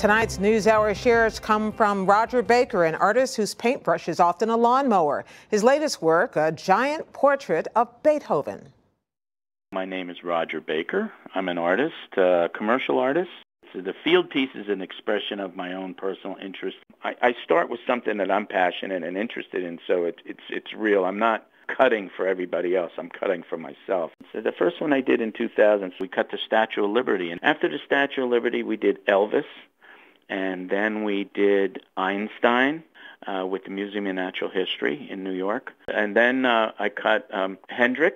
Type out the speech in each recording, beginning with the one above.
Tonight's NewsHour shares come from Roger Baker, an artist whose paintbrush is often a lawnmower. His latest work, a giant portrait of Beethoven. My name is Roger Baker. I'm an artist, commercial artist. So the field piece is an expression of my own personal interest. I start with something that I'm passionate and interested in, so it's real. I'm not cutting for everybody else. I'm cutting for myself. So the first one I did in 2000, we cut the Statue of Liberty. And after the Statue of Liberty, we did Elvis. And then we did Einstein with the Museum of Natural History in New York. And then I cut Hendrix,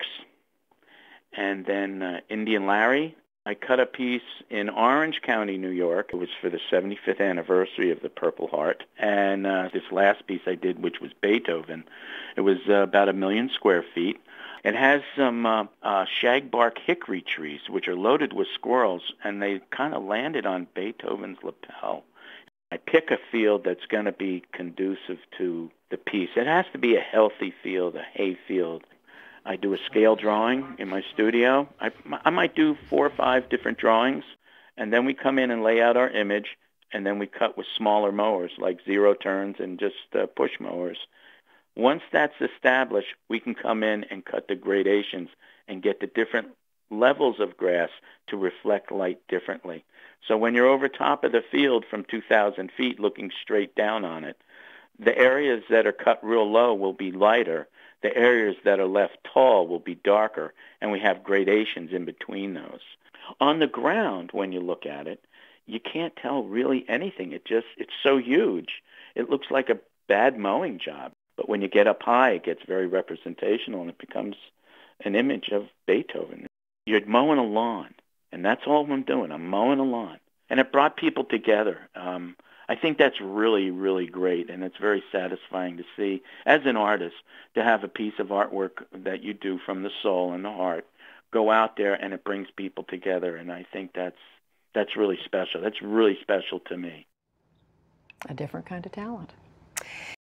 and then Indian Larry. I cut a piece in Orange County, New York. It was for the 75th anniversary of the Purple Heart. And this last piece I did, which was Beethoven, it was about 1 million square feet. It has some shagbark hickory trees, which are loaded with squirrels, and they kind of landed on Beethoven's lapel. I pick a field that's going to be conducive to the piece. It has to be a healthy field, a hay field. I do a scale drawing in my studio. I might do 4 or 5 different drawings, and then we come in and lay out our image, and then we cut with smaller mowers like 0 turns and just push mowers. Once that's established, we can come in and cut the gradations and get the different levels of grass to reflect light differently. So when you're over top of the field from 2,000 feet looking straight down on it, the areas that are cut real low will be lighter. The areas that are left tall will be darker, and we have gradations in between those. On the ground, when you look at it, you can't tell really anything. It's so huge. It looks like a bad mowing job. But when you get up high, it gets very representational, and it becomes an image of Beethoven. You're mowing a lawn, and that's all I'm doing. I'm mowing a lawn. And it brought people together. I think that's really, really great, and it's very satisfying to see, as an artist, to have a piece of artwork that you do from the soul and the heart go out there, and it brings people together, and I think that's really special. That's really special to me. A different kind of talent.